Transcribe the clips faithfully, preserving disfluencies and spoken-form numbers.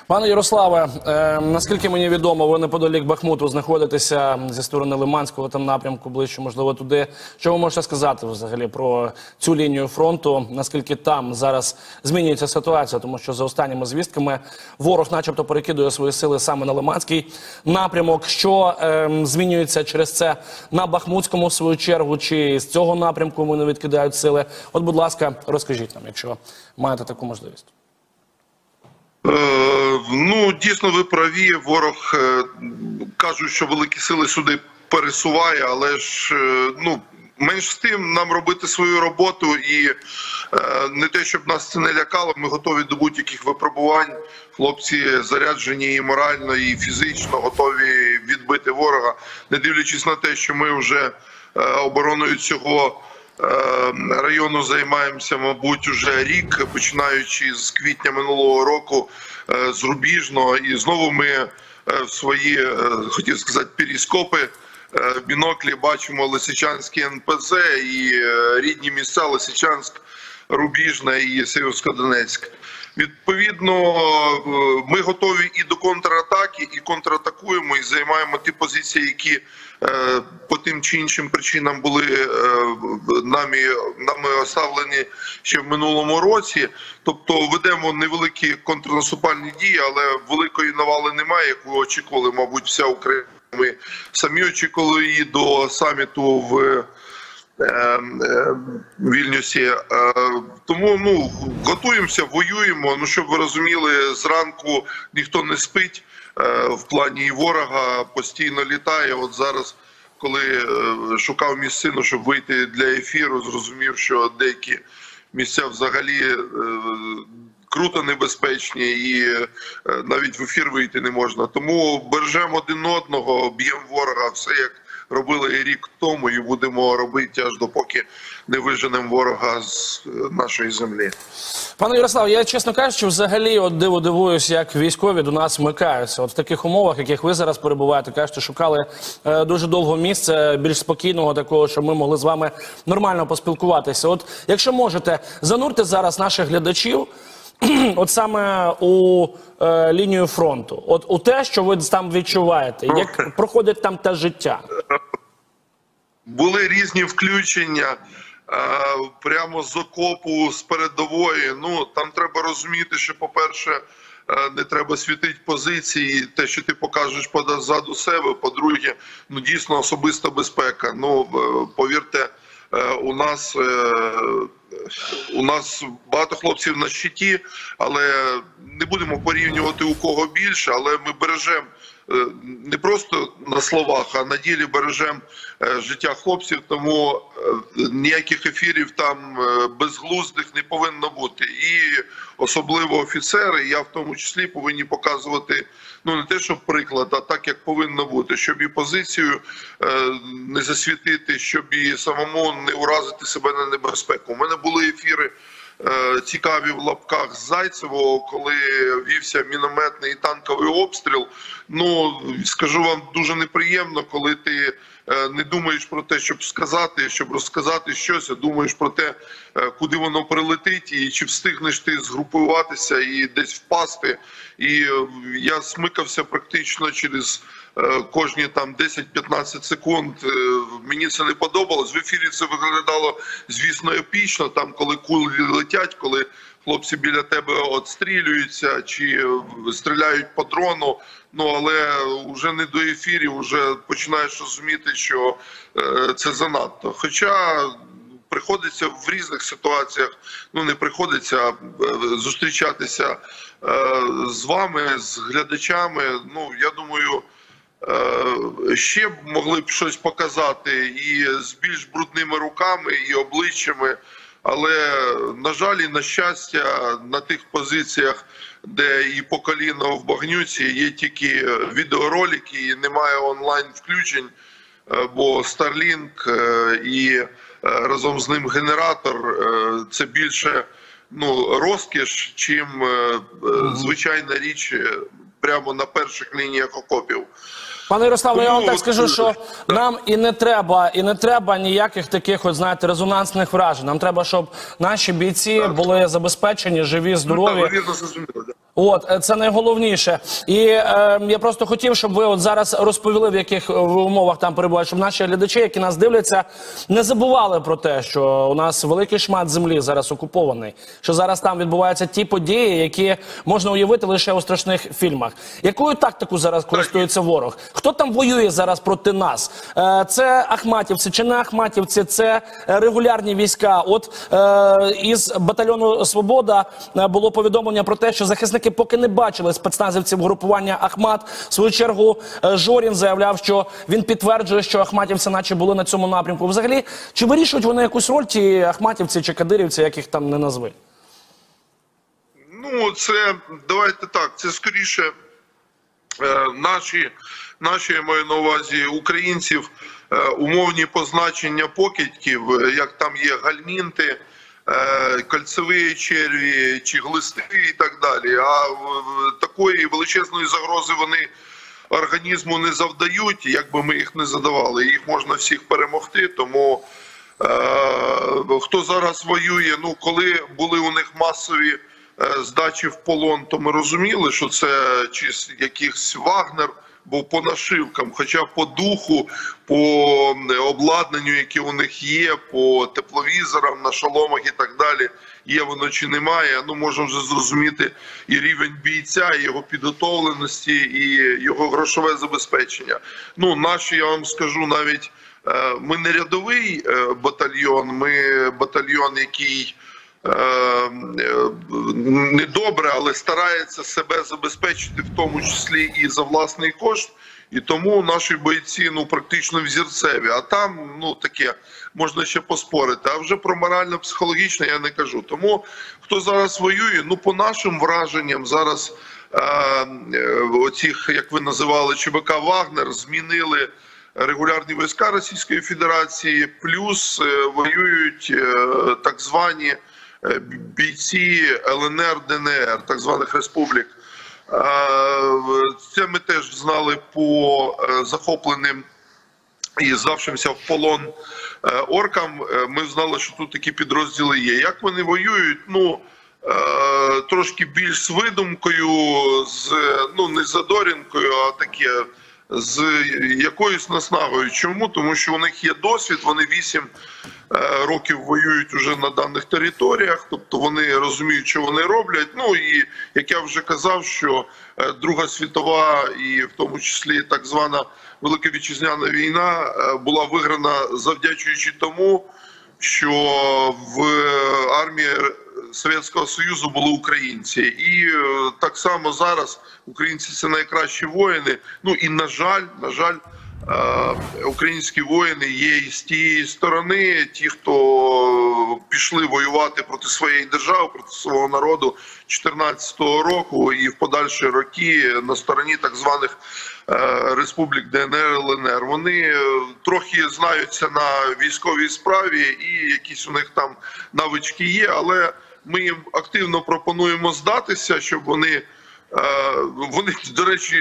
Пане Ярославе, е, наскільки мені відомо, ви неподалік Бахмуту знаходитеся зі сторони Лиманського там напрямку, ближче, можливо, туди. Що ви можете сказати взагалі про цю лінію фронту? Наскільки там зараз змінюється ситуація? Тому що за останніми звістками ворог начебто перекидує свої сили саме на Лиманський напрямок. Що е, змінюється через це на Бахмутському, в свою чергу, чи з цього напрямку вони відкидають сили? От, будь ласка, розкажіть нам, якщо маєте таку можливість. Ну, дійсно, ви праві. Ворог, кажуть, що великі сили сюди пересуває, але ж, ну, менш з тим, нам робити свою роботу і не те, щоб нас це не лякало, ми готові до будь-яких випробувань. Хлопці заряджені і морально, і фізично готові відбити ворога, не дивлячись на те, що ми вже обороною цього району займаємося, мабуть, уже рік, починаючи з квітня минулого року, з Рубіжного, і знову ми в свої, хотів сказати, перископи, в біноклі бачимо Лисичанський ен пе зет і рідні місця Лисичанськ, Рубіжне і Сєвєродонецьк. Відповідно, ми готові і до контратаки, і контратакуємо, і займаємо ті позиції, які по тим чи іншим причинам були нами, нами оставлені ще в минулому році. Тобто ведемо невеликі контрнаступальні дії, але великої навали немає, яку очікували, мабуть, вся Україна. Ми самі очікували її до саміту в Вільнюсі. Тому, ну, готуємося, воюємо. Ну, щоб ви розуміли, зранку ніхто не спить в плані, і ворога постійно літає. От зараз, коли шукав місцину, щоб вийти для ефіру, зрозумів, що деякі місця взагалі круто небезпечні і навіть в ефір вийти не можна. Тому бережемо один одного, б'ємо ворога, все як робили і рік тому, і будемо робити аж допоки не виженемо ворога з нашої землі. Пане Ярослав, я, чесно кажучи, взагалі от диво дивуюсь, як військові до нас вмикаються. От в таких умовах, в яких ви зараз перебуваєте, кажете, шукали е, дуже довго місце, більш спокійного такого, щоб ми могли з вами нормально поспілкуватися. От якщо можете, занурте зараз наших глядачів от саме у е, лінію фронту, от у те, що ви там відчуваєте, як проходить там те життя. Були різні включення е, прямо з окопу, з передової. Ну, там треба розуміти, що, по-перше, е, не треба світити позиції, те, що ти покажеш позаду себе. По-друге, ну, дійсно особиста безпека. Ну, е, повірте, е, у нас... Е, У нас багато хлопців на щиті, але не будемо порівнювати у кого більше, але ми бережемо не просто на словах, а на ділі бережемо життя хлопців, тому ніяких ефірів там безглуздих не повинно бути. І особливо офіцери, я в тому числі, повинні показувати, ну, не те, щоб приклад, а так, як повинно бути, щоб і позицію не засвітити, щоб і самому не уразити себе на небезпеку. У мене були ефіри цікаві в лапках з Зайцевого, коли вівся мінометний і танковий обстріл. Ну, скажу вам, дуже неприємно, коли ти не думаєш про те, щоб сказати, щоб розказати щось, а думаєш про те, куди воно прилетить, і чи встигнеш ти згрупуватися і десь впасти. І я смикався практично через кожні там десять-п'ятнадцять секунд. Мені це не подобалось. В ефірі це виглядало, звісно, епічно, там, коли кулі летять, коли хлопці біля тебе отстрілюються чи стріляють по дрону. Ну, але вже не до ефірів, вже починаєш розуміти, що це занадто. Хоча приходиться в різних ситуаціях, ну не приходиться, а зустрічатися з вами, з глядачами. Ну, я думаю, ще б могли б щось показати і з більш брудними руками, і обличчями. Але, на жаль, і на щастя, на тих позиціях, де і по коліно в багнюці, є тільки відеоролики і немає онлайн-включень, бо Starlink і разом з ним генератор – це більше, ну, розкіш, чим звичайна річ прямо на перших лініях окопів. Пане Ярославе, я вам так скажу, що нам і не треба, і не треба ніяких таких, от, знаєте, резонансних вражень. Нам треба, щоб наші бійці були забезпечені, живі, здорові. От, е, це найголовніше. І е, я просто хотів, щоб ви от зараз розповіли, в яких ви умовах там перебувають, щоб наші глядачі, які нас дивляться, не забували про те, що у нас великий шмат землі зараз окупований, що зараз там відбуваються ті події, які можна уявити лише у страшних фільмах. Якою тактикою зараз користується ворог? Хто там воює зараз проти нас? Е, це ахматівці чи не ахматівці? Це регулярні війська. От е, із батальйону «Свобода» було повідомлення про те, що захисники поки не бачили спецназівців групування «Ахмат». В свою чергу Жорін заявляв, що він підтверджує, що ахматівці наче були на цьому напрямку. Взагалі, чи вирішують вони якусь роль, ті ахматівці чи кадирівці, як їх там не назви? Ну, це, давайте так, це скоріше е, наші, наші, я маю на увазі, українців, е, умовні позначення покидьків, як там є гальмінти, кольцеві черві чи глисти і так далі. А такої величезної загрози вони організму не завдають, як би ми їх не задавали. Їх можна всіх перемогти, тому е, хто зараз воює, ну коли були у них масові е, здачі в полон, то ми розуміли, що це чи якийсь Вагнер, бо по нашивкам, хоча по духу, по обладнанню, яке у них є, по тепловізорам, на шоломах і так далі, є воно чи немає, ну можемо вже зрозуміти і рівень бійця, і його підготовленості, і його грошове забезпечення. Ну, наші, я вам скажу, навіть ми не рядовий батальйон, ми батальйон, який не добре, але старається себе забезпечити, в тому числі і за власний кошт, і тому наші бойці, ну, практично взірцеві, а там, ну, таке, можна ще поспорити, а вже про морально-психологічне я не кажу. Тому, хто зараз воює, ну, по нашим враженням, зараз е, оцих, як ви називали, ЧВК «Вагнер» змінили регулярні війська Російської Федерації, плюс е, воюють е, так звані бійці Л Н Р, Д Н Р, так званих республік. Це ми теж знали по захопленим і здавшимся в полон оркам. Ми знали, що тут такі підрозділи є. Як вони воюють? Ну, трошки більш з видумкою, з, ну, не з задорінкою, а таке, з якоюсь наснагою. Чому? Тому що у них є досвід, вони вісім років воюють уже на даних територіях, тобто вони розуміють, що вони роблять. Ну і, як я вже казав, що Друга світова і в тому числі так звана Велика Вітчизняна війна була виграна завдячуючи тому, що в армії Совєтського Союзу були українці. І так само зараз українці – це найкращі воїни. Ну і, на жаль, на жаль, українські воїни є і з тієї сторони, ті, хто пішли воювати проти своєї держави, проти свого народу чотирнадцятого року і в подальші роки на стороні так званих республік Д Н Р, Л Н Р. Вони трохи знаються на військовій справі і якісь у них там навички є, але ми їм активно пропонуємо здатися, щоб вони Вони, до речі,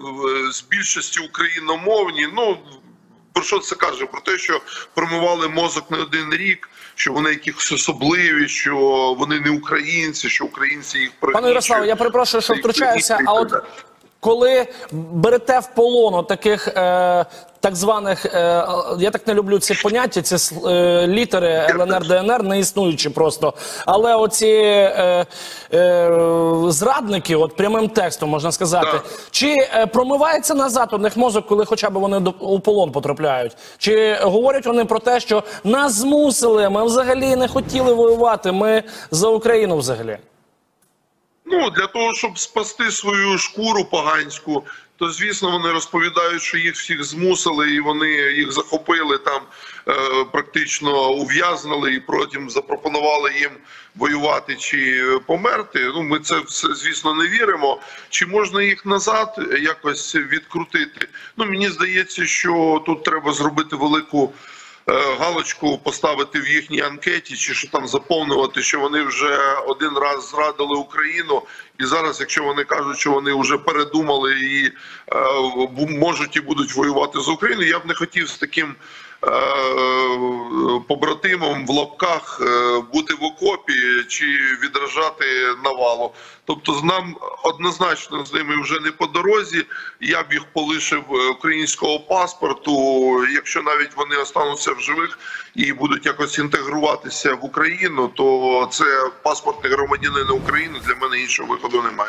з більшості україномовні. Ну, про що це каже? Про те, що промивали мозок не один рік, що вони якісь особливі, що вони не українці, що українці їх пригнічують. Пане Ярославе, я перепрошую, що втручаюся, а от коли берете в полон таких е, так званих, е, я так не люблю ці поняття, ці е, літери Л Н Р, Д Н Р, не існуючі просто, але оці е, е, зрадники, от прямим текстом можна сказати, да. Чи е, промивається назад у них мозок, коли хоча б вони до, у полон потрапляють? Чи говорять вони про те, що нас змусили, ми взагалі не хотіли воювати, ми за Україну взагалі? Ну, для того, щоб спасти свою шкуру поганську, то, звісно, вони розповідають, що їх всіх змусили, і вони їх захопили, там е, практично ув'язнили, і потім запропонували їм воювати чи померти. Ну, ми це все, звісно, не віримо. Чи можна їх назад якось відкрутити? Ну, мені здається, що тут треба зробити велику галочку поставити в їхній анкеті, чи що там заповнювати, що вони вже один раз зрадили Україну І зараз, якщо вони кажуть, що вони вже передумали і е, можуть і будуть воювати з Україною, я б не хотів з таким е, побратимом в лапках е, бути в окопі чи відражати навалу. Тобто нам однозначно з ними вже не по дорозі. Я б їх полишив українського паспорту, якщо навіть вони остануться в живих і будуть якось інтегруватися в Україну, то це паспортний громадянин України, для мене іншого виходу немає.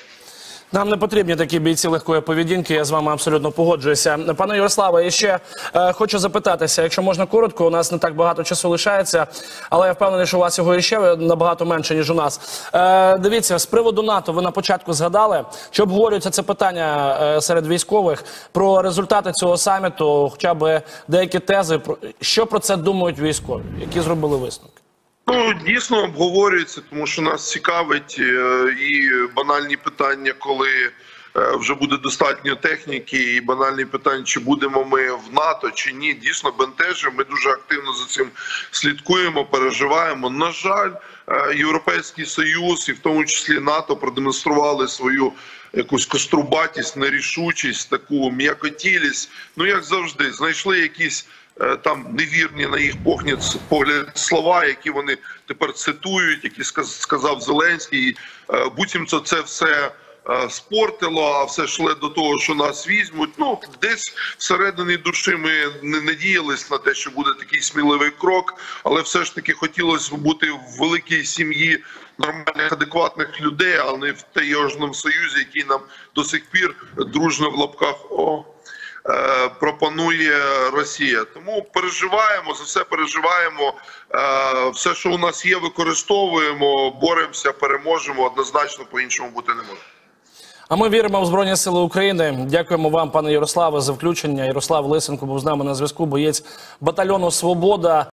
Нам не потрібні такі бійці легкої поведінки, я з вами абсолютно погоджуюся. Пане Ярославе, я ще е, хочу запитатися, якщо можна коротко, у нас не так багато часу лишається, але я впевнений, що у вас його ще набагато менше, ніж у нас. Е, дивіться, з приводу НАТО ви на початку згадали, чи обговорюється це питання е, серед військових про результати цього саміту, хоча б деякі тези, про, що про це думають військові, які зробили висновки? Ну, дійсно обговорюється, тому що нас цікавить і банальні питання, коли вже буде достатньо техніки, і банальні питання, чи будемо ми в НАТО, чи ні, дійсно бентежимо. Ми дуже активно за цим слідкуємо, переживаємо. На жаль, Європейський Союз і в тому числі НАТО продемонстрували свою якусь кострубатість, нерішучість, таку м'якотілість. Ну, як завжди, знайшли якісь там невірні на їх погляд слова, які вони тепер цитують, які сказав Зеленський. Буцімто це все спортило, а все йшло до того, що нас візьмуть. Ну, десь всередині душі ми не надіялись на те, що буде такий сміливий крок, але все ж таки хотілося бути в великій сім'ї нормальних, адекватних людей, а не в Таєжному Союзі, який нам до сих пір дружно в лапках о, е, пропонує Росія. Тому переживаємо, за все переживаємо. Е, все, що у нас є, використовуємо, боремося, переможемо. Однозначно по-іншому бути не може. А ми віримо в Збройні Сили України. Дякуємо вам, пане Ярославе, за включення. Ярослав Лисенко був з нами на зв'язку, боєць батальйону «Свобода».